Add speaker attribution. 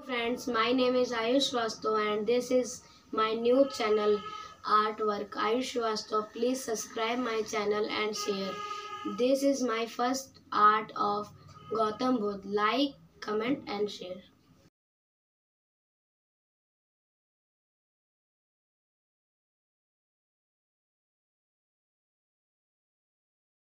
Speaker 1: friends, my name is Ayush Vasto and this is my new channel Artwork Ayush Vasto. Please subscribe my channel and share. This is my first art of Gautam Buddha. Like, comment and share.